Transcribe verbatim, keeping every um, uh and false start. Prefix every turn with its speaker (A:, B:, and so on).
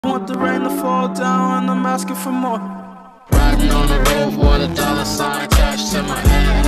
A: Want the rain to fall down and I'm asking for more.
B: Riding on the road with a dollar sign attached to my head.